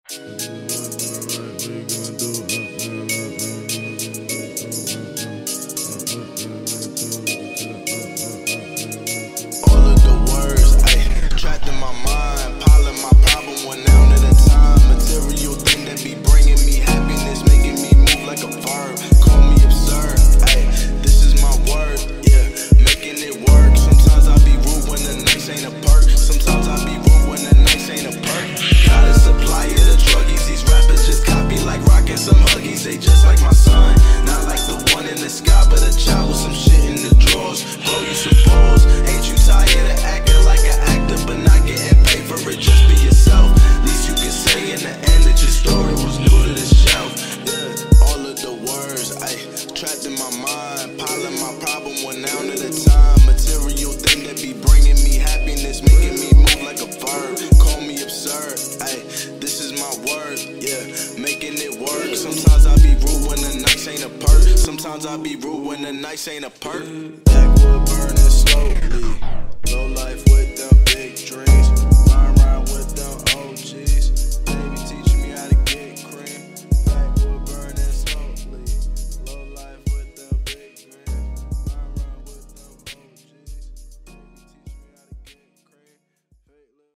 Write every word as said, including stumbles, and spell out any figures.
They just like my son, not like the one in the sky, but a child with some shit in the drawers. Bro, you suppose, ain't you tired of acting like an actor, but not getting paid for it? Just be yourself. Least you can say in the end that your story was new to the shelf. Yeah, all of the words, ayy, trapped in my mind, piling my problem one down at a time. Material thing that be bringing me happiness, making me move like a verb. Call me absurd, ayy, this is my word, yeah, making it work. Sometimes I be rude when the nights ain't a perk. Sometimes I be rude when the nights ain't a perk. Backwood burning slowly. Low life with them big dreams.